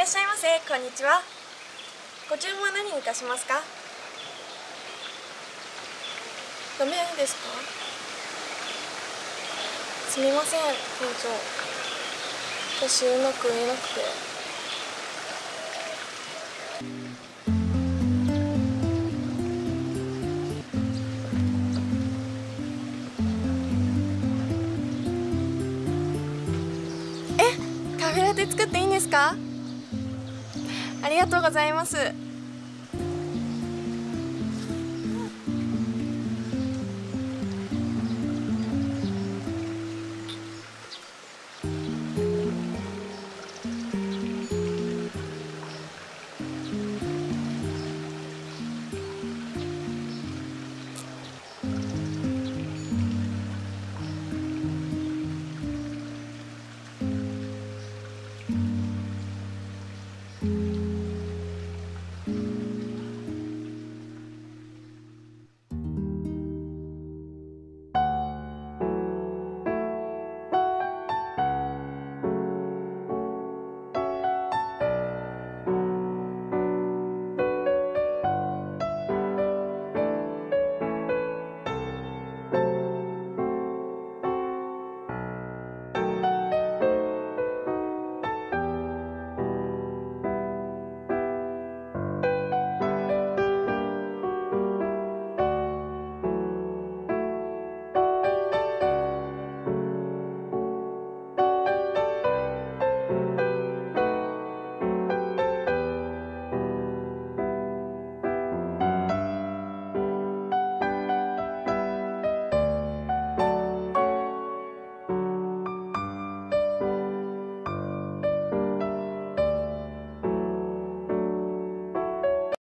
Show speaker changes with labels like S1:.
S1: っしゃいませ。こんにちは。ご注文は何にいたしますか？ダメですか？すみません、店長。私うまく言えなくて。カフェラテ作っていいんですか？ありがとうございます。